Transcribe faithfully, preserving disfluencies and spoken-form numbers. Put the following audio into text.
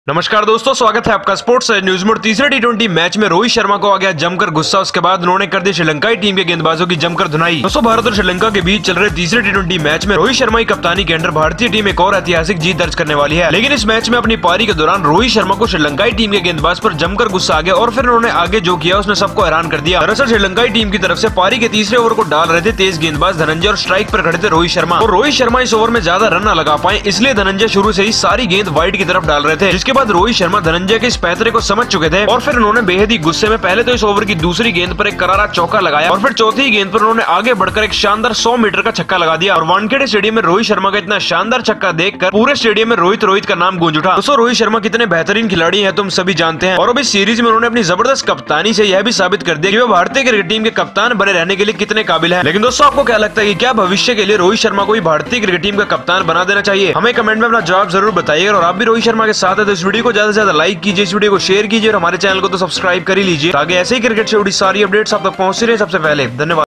नमस्कार दोस्तों, स्वागत है आपका स्पोर्ट्स न्यूज में। तीसरे टी ट्वेंटी मैच में रोहित शर्मा को आ गया जमकर गुस्सा। उसके बाद उन्होंने कर दी श्रीलंकाई टीम के गेंदबाजों की जमकर धुनाई। दोस्तों, भारत और श्रीलंका के बीच चल रहे तीसरे टी ट्वेंटी मैच में रोहित शर्मा की कप्तानी के अंडर भारतीय टीम एक और ऐतिहासिक जीत दर्ज करने वाली है। लेकिन इस मैच में अपनी पारी के दौरान रोहित शर्मा को श्रीलंकाई टीम के गेंदबाज पर जमकर गुस्सा आ गया और फिर उन्होंने आगे जो किया उसने सबको हैरान कर दिया। दरअसल श्रीलंकाई टीम की तरफ से पारी के तीसरे ओवर को डाल रहे थे तेज गेंदबाज धनंजय और स्ट्राइक पर खड़े थे रोहित शर्मा। और रोहित शर्मा इस ओवर में ज्यादा रन न लगा पाए, इसलिए धनंजय शुरू से ही सारी गेंद वाइड की तरफ डाल रहे थे। जिसके बाद रोहित शर्मा धनंजय के इस पैतरे को समझ चुके थे और फिर उन्होंने बेहद ही गुस्से में पहले तो इस ओवर की दूसरी गेंद पर एक करारा चौका लगाया और फिर चौथी गेंद पर उन्होंने आगे बढ़कर एक शानदार सौ मीटर का छक्का लगा दिया। और वानखेड़े स्टेडियम में रोहित शर्मा का इतना शानदार छक्का देखकर पूरे स्टेडियम में रोहित रोहित का नाम गूंज उठा। दोस्तों, रोहित शर्मा कितने बेहतरीन खिलाड़ी हैं तुम सभी जानते हैं और अब इस सीरीज में उन्होंने अपनी जबरदस्त कप्तानी से यह भी साबित कर दिया कि वो भारतीय क्रिकेट टीम के कप्तान बने रहने के लिए कितने काबिल है। लेकिन दोस्तों, आपको क्या लगता है कि क्या भविष्य के लिए रोहित शर्मा को भी भारतीय क्रिकेट टीम का कप्तान बना देना चाहिए? हमें कमेंट में अपना जवाब जरूर बताइएगा। और आप भी रोहित शर्मा के साथ है तो इस वीडियो को ज्यादा से ज्यादा लाइक कीजिए, इस वीडियो को शेयर कीजिए और हमारे चैनल को तो सब्सक्राइब कर ही लीजिए ताकि ऐसे ही क्रिकेट से जुड़ी सारी अपडेट्स आप तक पहुंचती रहे सबसे पहले। धन्यवाद।